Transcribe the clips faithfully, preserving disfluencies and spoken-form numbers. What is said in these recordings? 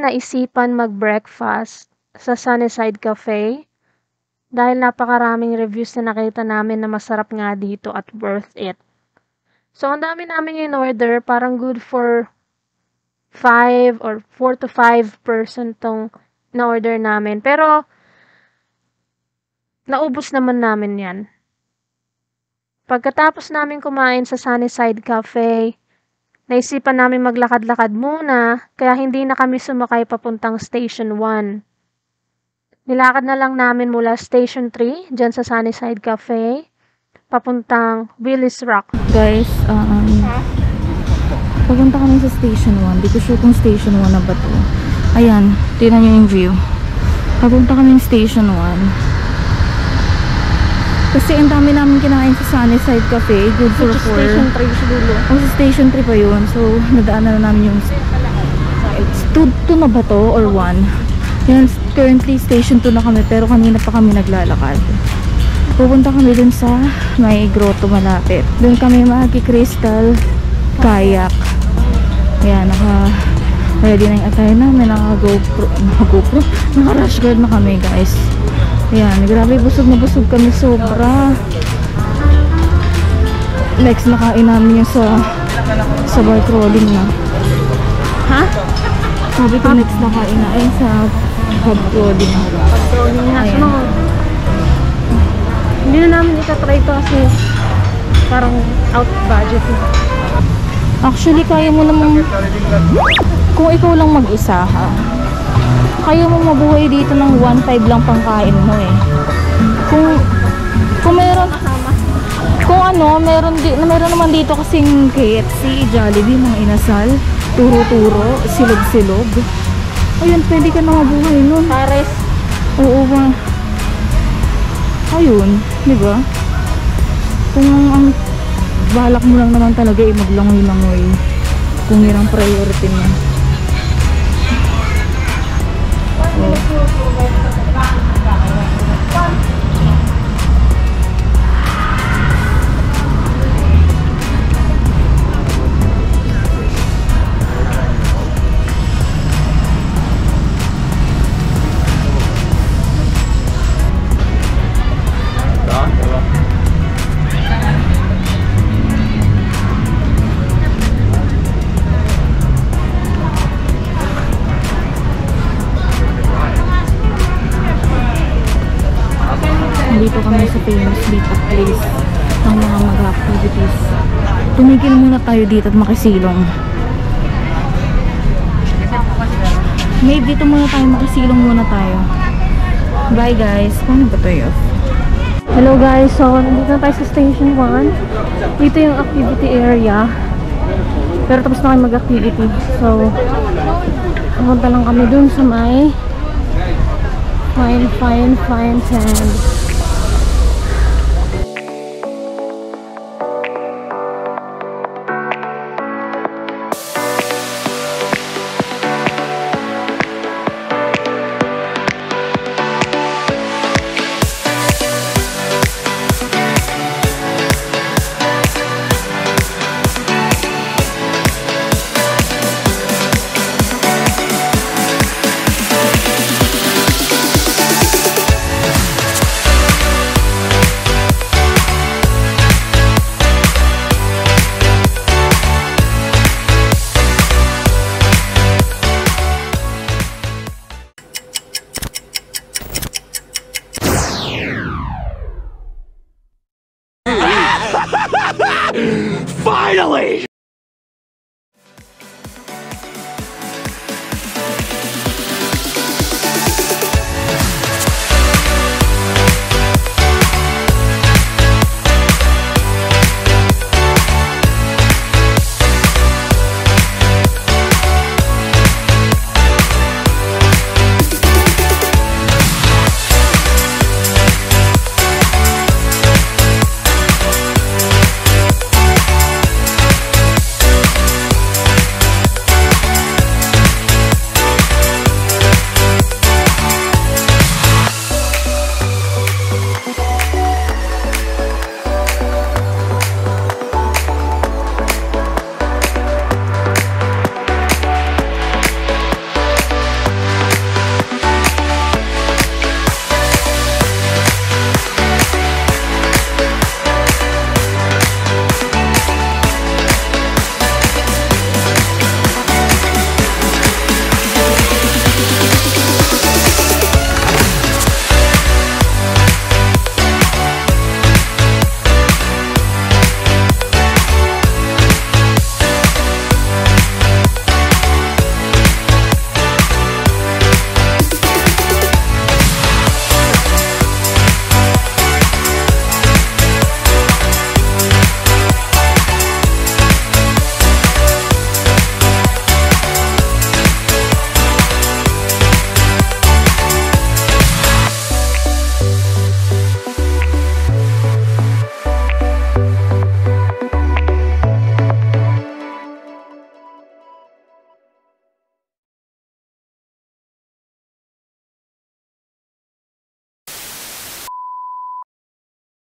namin naisipan mag-breakfast sa Sunnyside Cafe dahil napakaraming reviews na nakita namin na masarap nga dito at worth it. So, ang dami namin in order, parang good for five or four to five person tong na-order namin. Pero, naubos naman namin yan. Pagkatapos namin kumain sa Sunnyside Cafe, naisipan namin maglakad-lakad muna, kaya hindi na kami sumakay papuntang Station one. Nilakad na lang namin mula Station three, dyan sa Sunnyside Cafe, papuntang Willis Rock. Guys, um, papunta kami sa Station one. Di ko sure kung Station one na ba to. Ayan, tingnan nyo yung view. Papunta kami sa Station one. Kasi ang dami namin kinain sa Sunnyside Cafe. Good for four. Station three siguro. O sa Station three pa yun. So, nadaanan na namin yung it's two na ba to or one? Yan, currently Station two na kami. Pero kanina pa kami naglalakad. Pupunta kami dun sa may grotto malapit. Dun kami maki-crystal kayak. Ayan, naka ready na yung attire namin. Naka-GoPro. Naka-GoPro. Naka-rash guard na kami, guys. Ayan, grabe, busog na busog kami sobra. Next, nakain namin yung sa sa bar crawling na. Ha? Sabi ko next nakain na ay sa hub crawling. Hub crawling na. No. Hindi na namin itatry ito kasi parang out budget na. Actually, kaya mo namang kung ikaw lang mag-isa ha. Kaya mo mabuhay dito ng one five lang pangkain mo eh. Kung kung meron kung ano, meron di, meron naman dito kasing K F C, Jollibee, mga inasal, turo-turo, silog-silog. Ayun, pwede ka na mabuhay nun. Pares. Oo ba? Ayun, di ba? Kung ang balak mo lang naman talaga eh, maglangoy-langoy. Kung yun ang priority mo. Dito kami sa famous dito place ng mga mag-activities. Tumigil muna tayo dito at makisilong. Maybe dito muna tayo, makisilong muna tayo. Bye guys. Paano ba tayo? Hello guys, so nandito na tayo sa Station one. Dito yung activity area. Pero tapos na kayo mag-activity. So, pumunta lang kami dun sa may fine, fine, fine sand. Finally!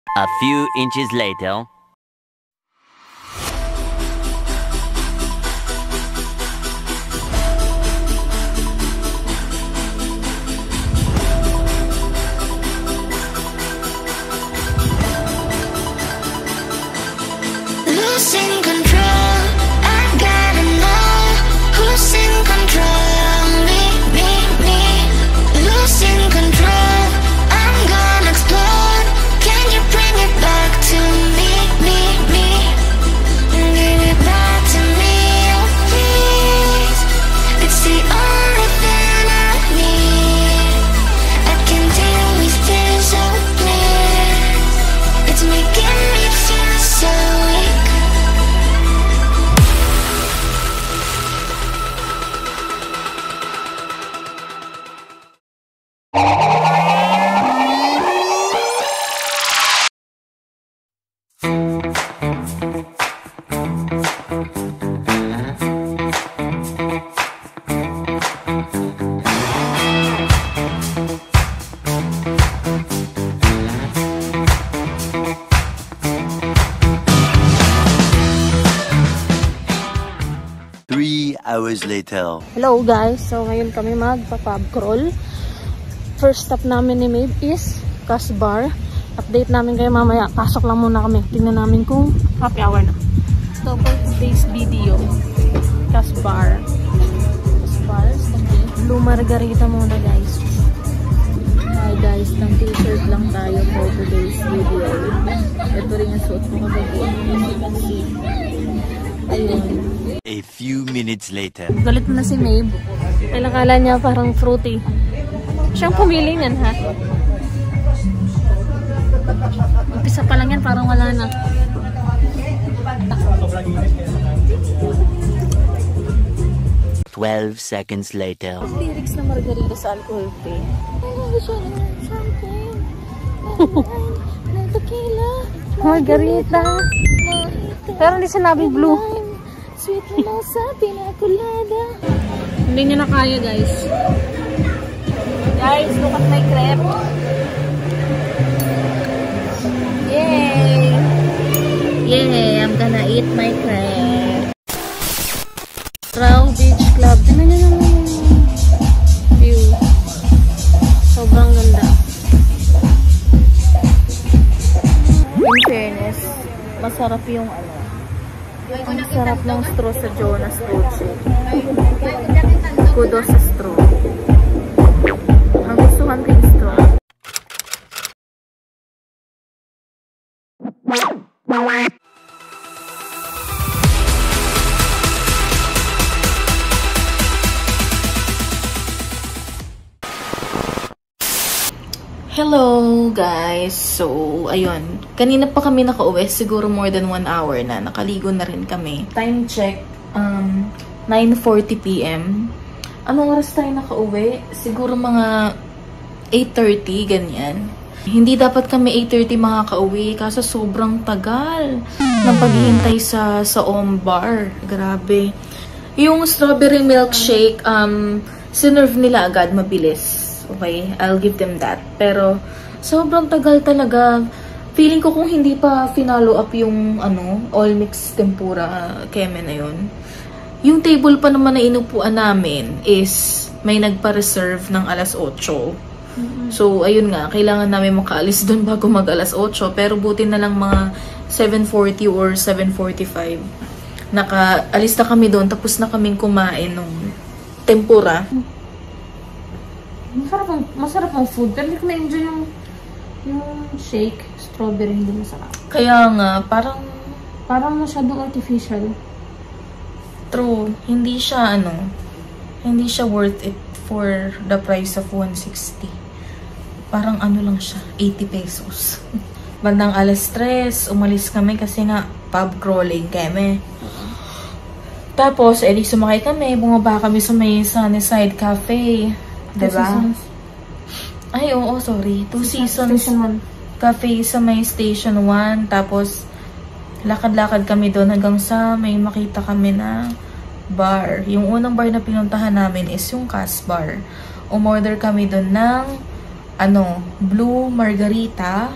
A few inches later. Losing control, I gotta know who's in control. Me, me, me. Losing control, I'm gonna explode. Can you bring it back to me, me, me? Give it back to me, oh please. It's the only thing I need. I can deal with this, oh please. It's making me feel so weak. Three hours later. Hello guys, so ngayon kami magpa-pub crawl. First stop namin ni Maeve is Bar. Update namin kayo mamaya. Pasok lang muna kami. Tingnan namin kung happy hour na. So for today's video, Bar. Bar, Blue Margarita muna guys. Hi guys, ng t-shirt lang tayo for today's video. Ito rin ang suot ko kagabi. As you can see. Ayun. A few minutes later. Galit na si Maeve. Kailangan niya parang fruity. Siyang pumili niyan, ha? Umpisa pa lang yan, parang wala na. Twelve seconds later. Lyrics na Margarita sa alcohol free. Margarita. Pero hindi sinabing blue. Sweet mimosa, pinakulada. Hindi niya na kaya, guys. Guys, look at my crepe. Yay! Yay! I'm gonna eat my crepe. Paraw Beach Club. Tingnan niyo naman yung view. Sobrang ganda. In fairness, masarap yung ano. Ang sarap ng straw sa Jonah Dulce. Kudos sa straw. Ang gustuhan ko yung straw. Hello guys! So, ayun. Kanina pa kami nakauwi. Siguro more than one hour na. Nakaligo na rin kami. Time check, um, nine forty p m Anong oras tayo nakauwi? Siguro mga eight thirty, ganyan. Hindi dapat kami eight thirty makakauwi kasi sobrang tagal ng paghihintay sa, sa OmBar. Grabe. Yung strawberry milkshake, um, sinerve nila agad, mabilis. Okay, I'll give them that. Pero, sobrang tagal talaga. Feeling ko kung hindi pa finalo up yung, ano, all mixed tempura uh, keme na yun. Yung table pa naman na inupuan namin is may nagpa-reserve ng alas otso. Mm-hmm. So, ayun nga, kailangan namin makaalis dun bago mag alas otso. Pero buti na lang mga seven forty or seven forty-five. Naka-alis na kami doon, tapos na kaming kumain ng tempura. Masarap ang, masarap ang food. Pero hindi ko na-enjoy yung, yung shake. Strawberry, hindi masarap. Kaya nga, parang... Parang masyadong artificial. True. Hindi siya, ano, hindi siya worth it for the price of one sixty. Parang ano lang siya, eighty pesos. Bandang alas tres, umalis kami kasi nga, pub crawling kami. Tapos, edi sumakay kami, bumaba kami sa may Sunnyside Cafe. Diba? Ay, oo, sorry. Two Seasons Cafe sa may Station one. Tapos, lakad-lakad kami doon hanggang sa may makita kami na bar. Yung unang bar na pinuntahan namin is yung Bar. Umorder kami doon ng ano, Blue Margarita,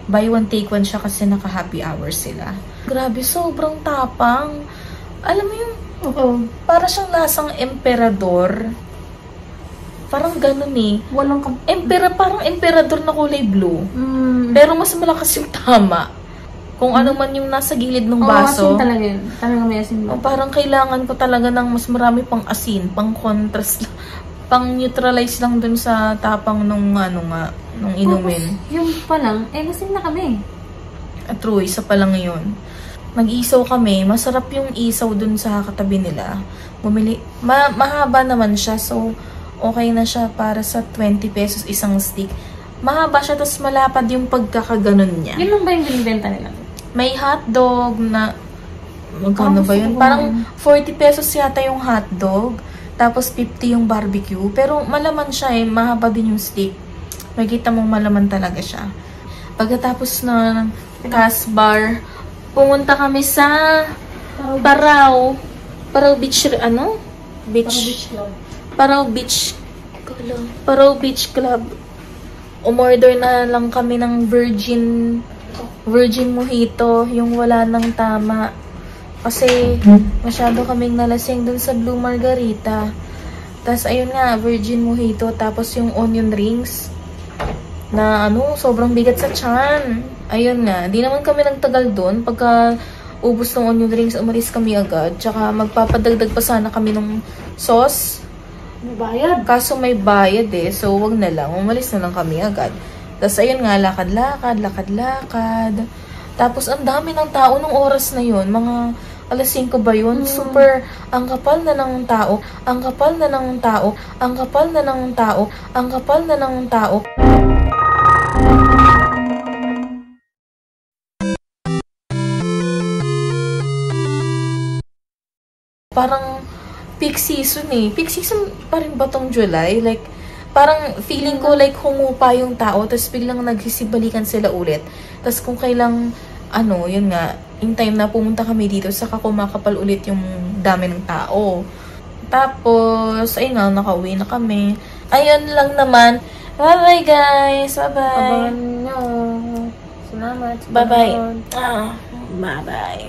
buy one take one siya kasi naka happy hour sila. Grabe, sobrang tapang. Alam mo yung, Oo. para siyang lasang emperador. Parang ganun eh. Walang kam... Empera, parang emperador na kulay blue. Mm. Pero mas malakas yung tama. Kung ano man yung nasa gilid ng Oo, baso. asin talaga yun. Talaga may asin. Oh, parang kailangan ko talaga ng mas marami pang asin, pang contrast, pang neutralize lang dun sa tapang nung ano nga, nung inumin. Tapos, yung pa lang, eh, lasing na kami. At true, isa pa lang yun. Nag-isaw kami, masarap yung isaw dun sa katabi nila. Bumili, ma mahaba naman siya, so okay na siya para sa twenty pesos isang stick. Mahaba siya, tapos malapad yung pagkakaganon niya. Yun lang ba yung binibenta nila? May hotdog na, magkano Ah, ba yun? gusto ko Parang kumain. forty pesos yata yung hotdog, tapos fifty yung barbecue. Pero malaman siya eh, mahaba din yung stick. Makikita mong malaman talaga siya. Pagkatapos na Casbar, pumunta kami sa Paraw. Paraw Beach, ano? Beach. Paraw Beach. Paraw Beach Club. Umorder na lang kami ng virgin virgin mojito, yung wala nang tama. Kasi masyado kaming nalasing dun sa Blue Margarita. Tapos ayun nga, virgin mojito, tapos yung onion rings na ano, sobrang bigat sa tiyan. Ayun nga, di naman kami nagtagal dun. Pagka ubos ng onion rings, umalis kami agad. Tsaka magpapadagdag pa sana kami ng sauce. May bayad. Kaso may bayad eh, so wag na lang. Umalis na lang kami agad. Tapos ayun nga, lakad-lakad, lakad-lakad. Tapos ang dami ng tao nung oras na yun. Mga alas singko ba yun? Mm. Super, ang kapal na ng tao, ang kapal na ng tao, ang kapal na ng tao, ang kapal na ng tao. Parang peak season eh. Peak season pa rin ba tong July? Like, parang feeling ko like humupa yung tao, tapos biglang nagsisibalikan sila ulit. Tapos kung kailang, ano, yun nga, yung time na pumunta kami dito, saka kumakapal ulit yung dami ng tao. Tapos, ayun nga, nakauwi na kami. Ayun lang naman. Bye-bye guys! Bye-bye! Abangan nyo. Salamat. Bye-bye! Ah, bye-bye!